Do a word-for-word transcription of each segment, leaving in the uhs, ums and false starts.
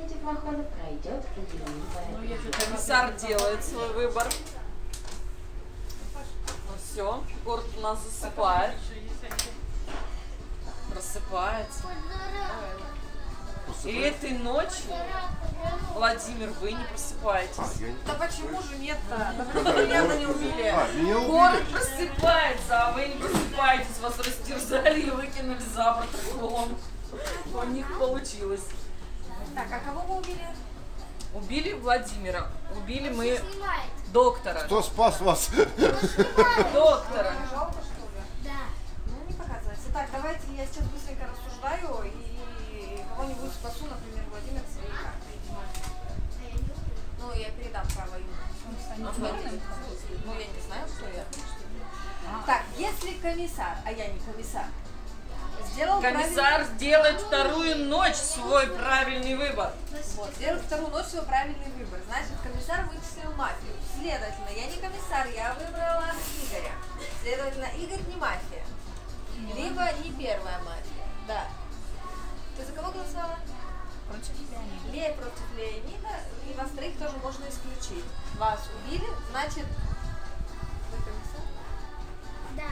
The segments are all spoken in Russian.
Комиссар делает свой выбор. Ну все, город у нас засыпает. Просыпается. И этой ночью, Владимир, вы не просыпаетесь. Да почему же нет-то? Да меня не убили. Город просыпается, а вы не просыпаетесь. Вас растерзали и выкинули за борт вон. У них получилось. Так, а кого мы убили? Убили Владимира. Убили мы доктора. Кто спас вас? Доктора. Жалко, что ли? Да. Ну, не показывается. Так, давайте я сейчас быстренько рассуждаю и кого-нибудь спасу, например, Владимир своей картой. Ну, я передам право ему. Ну, я не знаю, кто я. Так, если комиссар, а я не комиссар, сделал Комиссар правильный... сделает вторую ночь свой правильный выбор. Вот, сделал вторую ночь свой правильный выбор. Значит, комиссар вычислил мафию. Следовательно, я не комиссар, я выбрала Игоря. Следовательно, Игорь не мафия. Либо не первая мафия. Да. Ты за кого голосовала? Против Леонида. Лея против Леонида. И вас троих тоже можно исключить. Вас убили, значит, вы комиссар? Да,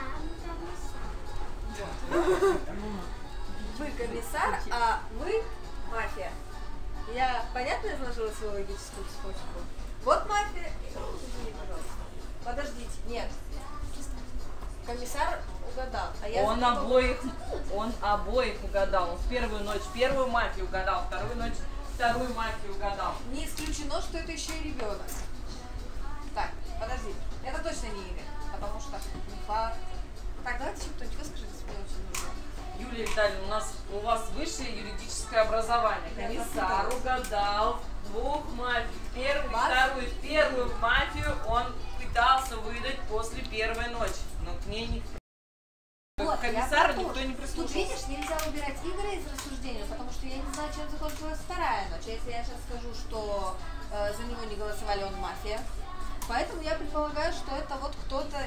Вы комиссар, а вы мафия. Я понятно изложила свою логическую цепочку? Вот мафия. Извини, пожалуйста. Подождите, нет. Комиссар угадал. А я Он обоих, он обоих угадал. Он в первую ночь первую мафию угадал, вторую ночь вторую мафию угадал. Не исключено, что это еще и ребенок. Так, подожди. Это точно не Игорь, потому что не факт. Так, давайте еще кто-нибудь выскажите, мне очень нужно. Юлия Витальевна, у нас у вас высшее юридическое образование. Комиссар угадал двух мафий. Первую, Вас? вторую, первую мафию он пытался выдать после первой ночи. Но к ней не... Вот, Комиссара я никто не Тут, прислушался. видишь, нельзя убирать Игоря из рассуждения, потому что я не знаю, чем закончилась вторая ночь. Если я сейчас скажу, что э, за него не голосовали, он мафия. Поэтому я предполагаю, что это вот кто-то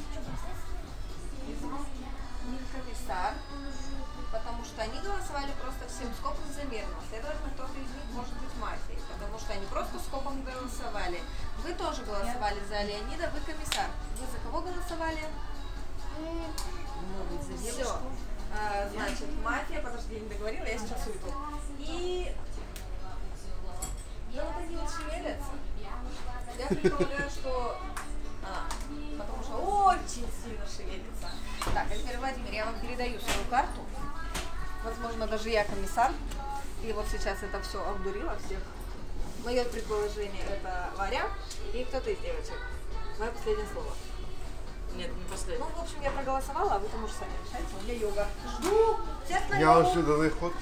из них комиссар, потому что они голосовали просто всем скопом замерно. Следовательно, кто-то из них может быть мафией, потому что они просто скопом голосовали. Вы тоже голосовали за Леонида, вы комиссар. Вы за кого голосовали? Все. А, значит, мафия, подожди, я не договорила, я сейчас уйду. И... Да вот они вот шевелятся. Я предполагаю, что... А, потому что очень сильно шевелится. Так, а теперь, Владимир, я вам передаю свою карту. Возможно, даже я комиссар. И вот сейчас это все обдурило всех. Мое предположение это Варя и кто-то из девочек. Мое последнее слово. Нет, не последний. Ну, в общем, я проголосовала, а вы там уже сами решайте. Для йога. Жду. Честно, Неожиданный ход.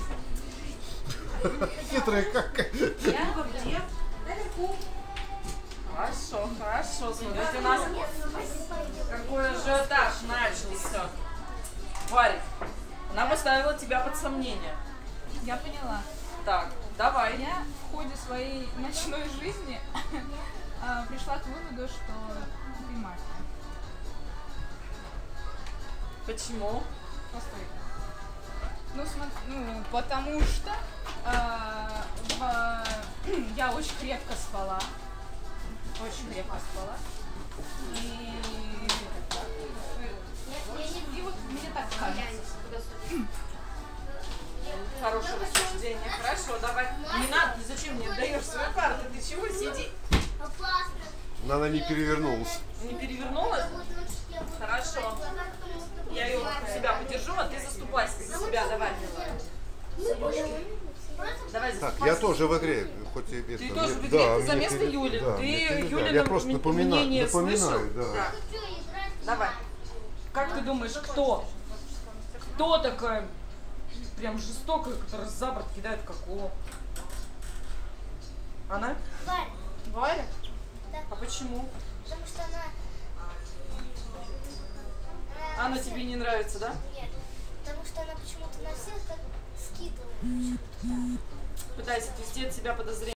Хитрый как. Йога где? Наверху. Хорошо, хорошо. Смотрите, у нас какой ажиотаж начался. Варя, она поставила тебя под сомнение. Я поняла. Так, давай. Я в ходе своей ночной жизни а, пришла к выводу, что ты мафия. Почему? Постой. Ну, смотри, ну, потому что а, в, я очень крепко спала. Очень крепко спала. И, и вот мне так кажется. Хорошее рассуждение. Хорошо, давай. Не надо, ты зачем мне даешь свою карту? Ты чего сиди? Она не перевернулась. Не перевернулась? Хорошо. Я ее у себя подержу, а ты заступайся за себя. Давай. Давай Так, заступайся. я тоже в игре, хоть и без. Ты там, тоже мне- в игре, да, ты за мне место пере- Юли. да, Ты мне передали. Юлина Я просто напоминаю, мнение напоминаю, слышал? да. Так. Давай. Как ты думаешь, кто? Кто такая прям жестокая, которая за борт кидает какого? Она? Варя. Варя? Да. А почему? Потому что она... Она тебе не нравится, да? Нет. Потому что она почему-то на всех так скидывала. Пытается отвести от себя подозрения.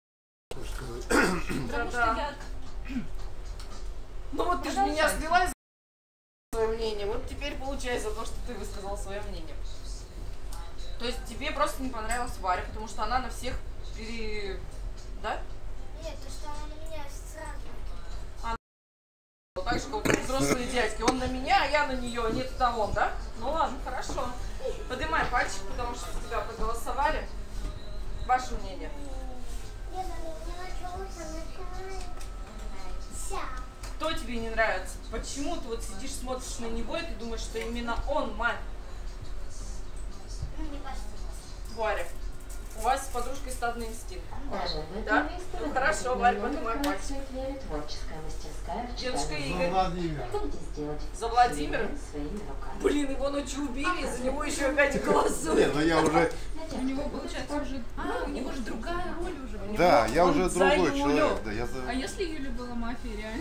Потому что я... Ну вот ты же меня слила из свое мнение. Вот теперь получай за то, что ты высказал свое мнение. То есть тебе просто не понравилась Варя, потому что она на всех пере... Да? Нет, то, что она на меня сразу. Вот так же, как взрослые дядьки. Он на меня, а я на нее. Нет, это он, да? Ну ладно, хорошо. Поднимай пальчик, потому что за тебя проголосовали. Ваше мнение? Нет, она не началась, она началась. Кто тебе не нравится? Почему ты вот сидишь, смотришь на него, и ты думаешь, что именно он мать? Ну, не почти. Варя, у вас с подружкой стадный инстинкт. Даже в Да? этом месте Ну, хорошо, Варя, номер поднимай пальчик. Цветлеви творческая мастерская в Дедушка читальне. Игорь. Владимир. Будете сделать За Владимира? своими руками. Блин, его ночью убили, и за него еще опять голосуют. Не, ну я уже, У него, получается, уже... А, у него же другая роль уже. да, я он уже за другой Юлю. человек. Да, я А за... если Юля была мафией, реально?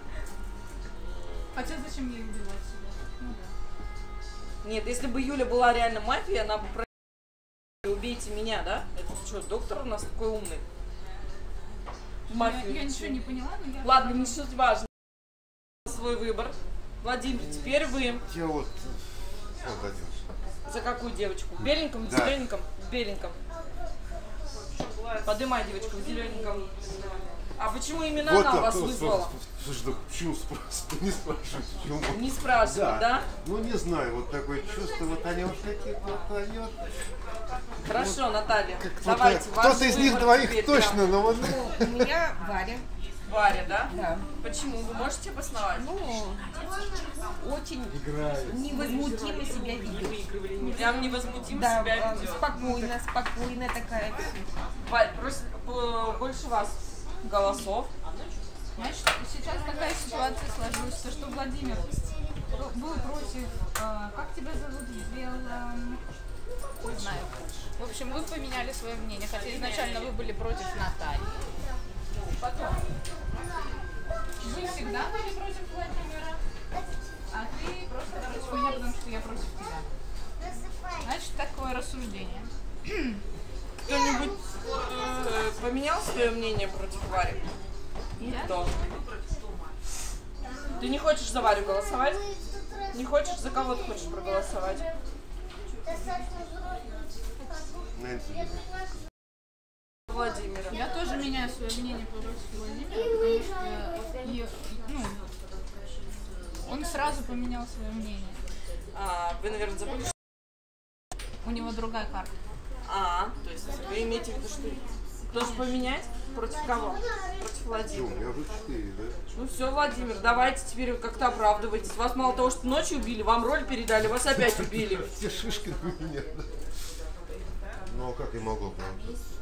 Хотя зачем ей убивать себя? Ну да. Нет, если бы Юля была реально мафией, она бы про... Убейте меня, да? Это что, доктор у нас такой умный? Я, Мафию. я ничего не поняла, но я... Ладно, не суть важно. Свой выбор. Владимир, теперь вы. Я вот... Вот один. За какую девочку? В беленьком, в Да. зелененьком? В беленьком. Подымай девочку в зелененьком. А почему именно Вот она так, вас вот, вызвала? Слушай, да почему спрашивать? Не спрашивать, почему? Не спрашивать, да? Ну не знаю, вот такое чувство, вот они вот такие, вот они вот... Хорошо, Наталья. Кто-то, Давайте, ваш кто-то из них выбор двоих теперь точно, прям. но вот... У меня Варя. Варя, да? Да. Почему? Вы можете обосновать? Ну, очень Играет. невозмутимо себя ведет. Прям невозмутимо Да, себя э, ведет. спокойно, спокойно такая. Варь, просто по- больше вас голосов. Знаешь, сейчас такая ситуация сложилась, то, что Владимир был против... а, как тебя зовут? Бела... Не знаю. В общем, вы поменяли свое мнение, хотя изначально вы были против Натальи. Потом. Вы всегда были против Владимира, а ты просто против меня, потому что я против тебя. Значит, такое рассуждение. Кто-нибудь э, поменял свое мнение против Вари? Никто. Ты не хочешь за Варю голосовать? Не хочешь? За кого ты хочешь проголосовать? Достаточно взрослый. Знаете, Владимира. Я тоже меняю свое мнение против Владимира, потому что и- ну, он сразу поменял свое мнение. А, вы, наверное, забыли, что... У него другая карта. А, то есть вы имеете в виду, что тоже поменять? Против кого? Против Владимира. я уже четыре, да? Ну все, Владимир, давайте теперь вы как-то оправдывайтесь. Вас мало того, что ночью убили, вам роль передали, вас опять убили. Все шишки на меня, да? Ну а как я могу оправдаться?